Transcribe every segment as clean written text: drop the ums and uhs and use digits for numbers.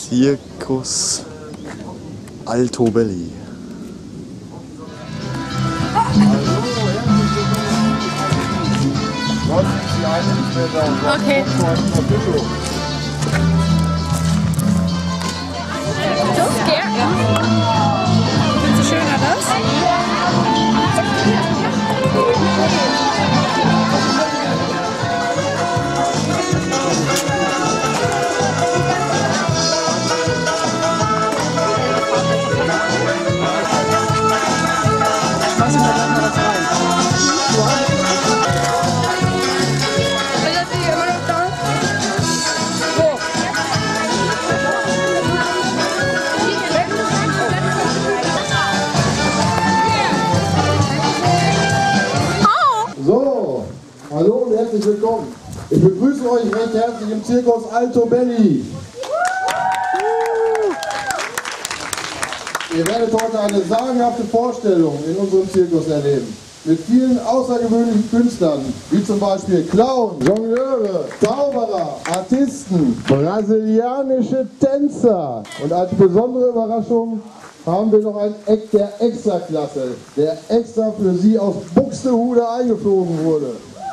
Circus Altobelli. Okay. So scared? Ja. Findest du schöner das? So, hallo und herzlich willkommen. Ich begrüße euch recht herzlich im Circus Altobelli. Ihr werdet heute eine sagenhafte Vorstellung in unserem Zirkus erleben. Mit vielen außergewöhnlichen Künstlern, wie zum Beispiel Clown, Jongleure, Zauberer, Artisten, brasilianische Tänzer. Und als besondere Überraschung haben wir noch einen Act der Extraklasse, der extra für Sie aus Buxtehude eingeflogen wurde.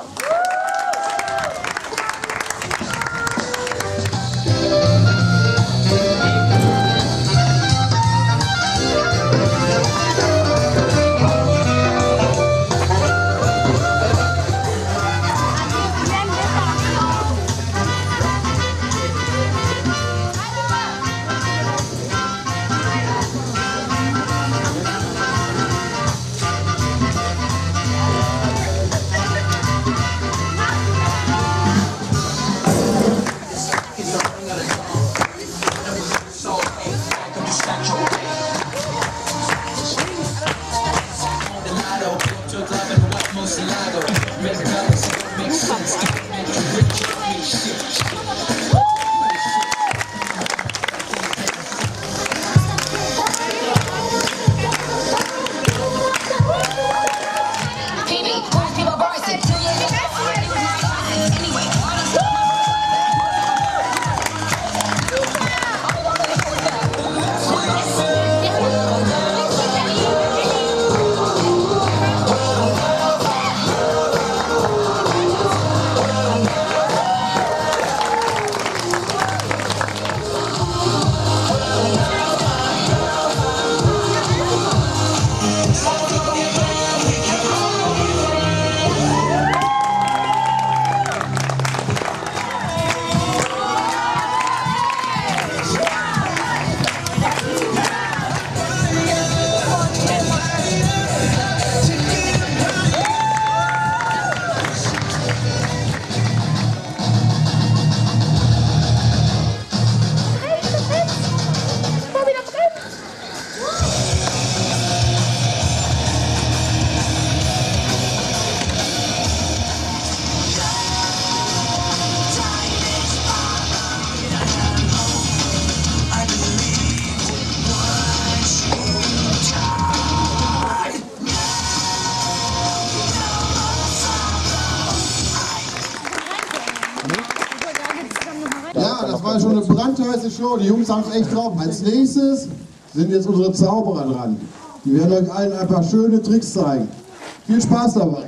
Ja, das war schon eine brandheiße Show. Die Jungs haben es echt drauf. Als nächstes sind jetzt unsere Zauberer dran. Die werden euch allen ein paar schöne Tricks zeigen. Viel Spaß dabei.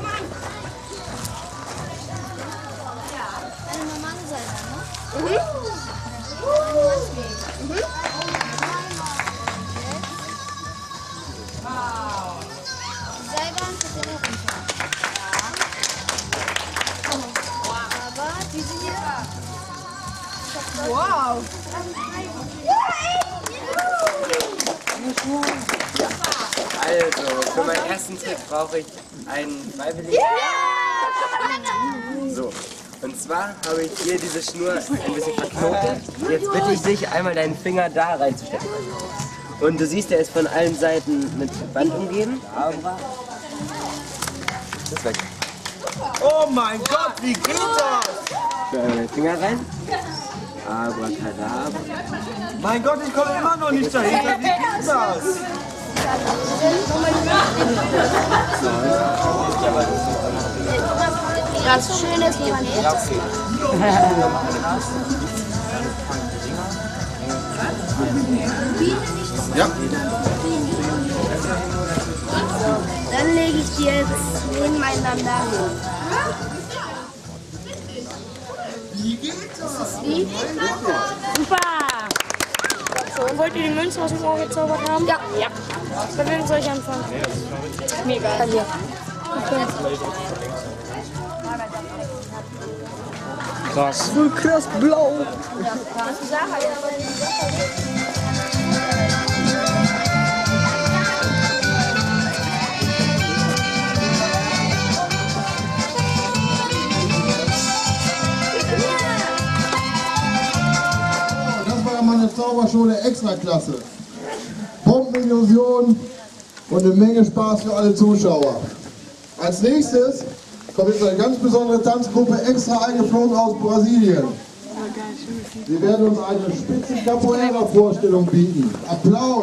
Wow! Also, für meinen ersten Trick brauche ich einen Freiwilligen. So, und zwar habe ich hier diese Schnur ein bisschen verknotet. Jetzt bitte ich dich, einmal deinen Finger da reinzustecken. Und du siehst, der ist von allen Seiten mit Band umgeben. Aber das ist weg. Oh mein Gott, wie geht das? Den Finger rein. Abracadabra. Mein Gott, ich komme immer noch nicht dahinter. Wie geht das? Das Schöne ist, wenn man jetzt Ja. Dann lege ich die jetzt nebeneinander hin. Wie? Super! So, wollt ihr die Münzen aus dem Ohr gezaubert haben? Ja. Ja. Bei wem soll ich anfangen? Mir egal. Bei dir. Okay. Krass. Voll krass blau. Das war ja mal eine Zauberschule Extraklasse. Bombenillusion und eine Menge Spaß für alle Zuschauer. Als nächstes kommt jetzt eine ganz besondere Tanzgruppe extra eingeflogen aus Brasilien. Sie werden uns eine spitze Capoeira-Vorstellung bieten. Applaus!